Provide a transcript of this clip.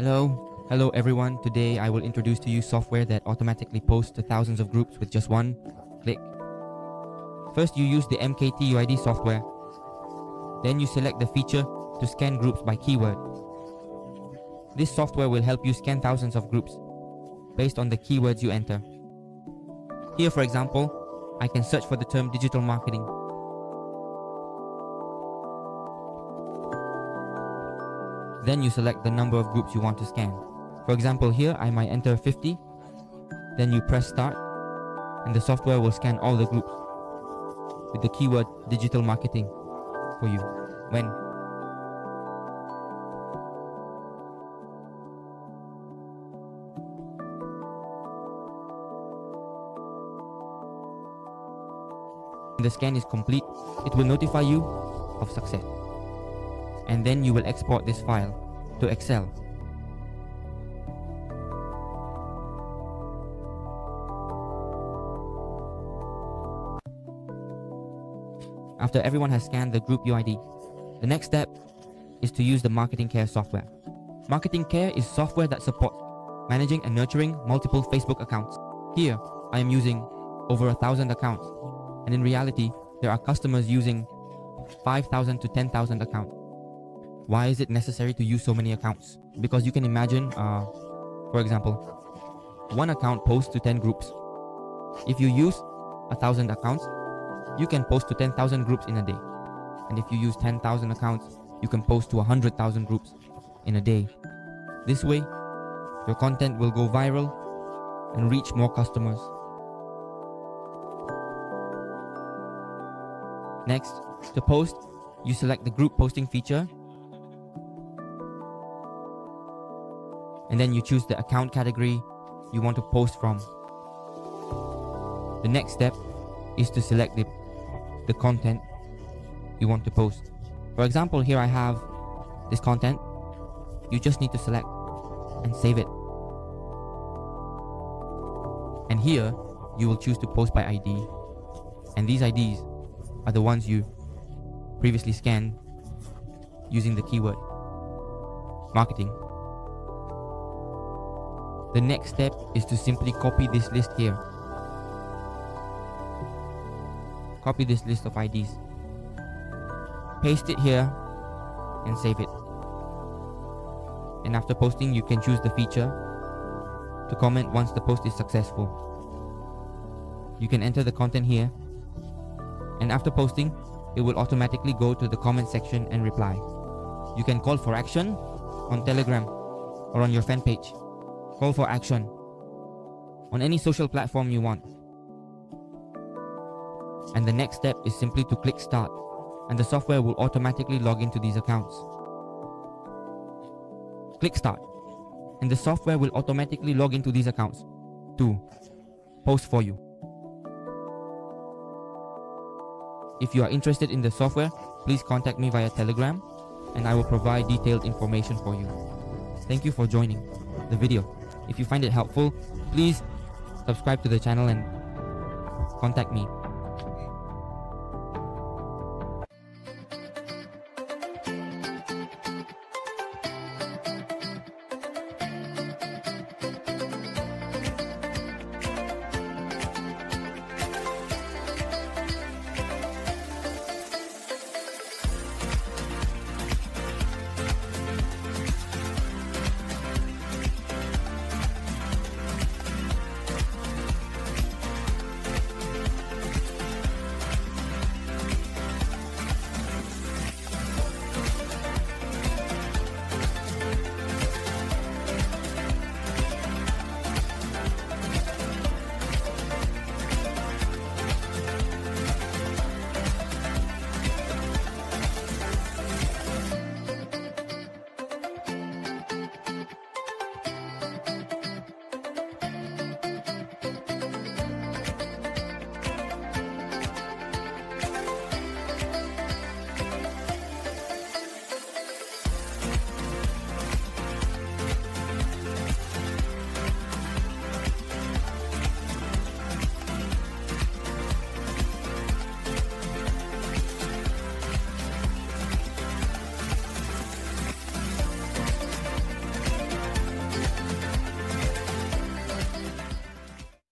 Hello everyone. Today I will introduce to you software that automatically posts to thousands of groups with just one click. First, you use the MKTUID software. Then you select the feature to scan groups by keyword. This software will help you scan thousands of groups based on the keywords you enter. Here, for example, I can search for the term digital marketing. Then you select the number of groups you want to scan. For example, here I might enter 50. Then you press start and the software will scan all the groups with the keyword digital marketing for you. When the scan is complete, it will notify you of success. And then you will export this file to Excel. After everyone has scanned the group UID, the next step is to use the Marketing Care software. Marketing Care is software that supports managing and nurturing multiple Facebook accounts. Here, I am using over 1,000 accounts, and in reality, there are customers using 5,000 to 10,000 accounts. Why is it necessary to use so many accounts? Because you can imagine, for example, one account posts to 10 groups. If you use 1,000 accounts, you can post to 10,000 groups in a day. And if you use 10,000 accounts, you can post to 100,000 groups in a day. This way, your content will go viral and reach more customers. Next, to post, you select the group posting feature, and then you choose the account category you want to post from. The next step is to select the content you want to post. For example, here I have this content. You just need to select and save it. And here, you will choose to post by ID. And these IDs are the ones you previously scanned using the keyword marketing. The next step is to simply copy this list here. Copy this list of IDs. Paste it here and save it. And after posting, you can choose the feature to comment once the post is successful. You can enter the content here, and after posting, it will automatically go to the comment section and reply. You can call for action on Telegram or on your fan page. Call for action on any social platform you want. And the next step is simply to click start, and the software will automatically log into these accounts. Click start, and the software will automatically log into these accounts to post for you. If you are interested in the software, please contact me via Telegram, and I will provide detailed information for you. Thank you for joining the video. If you find it helpful, please subscribe to the channel and contact me.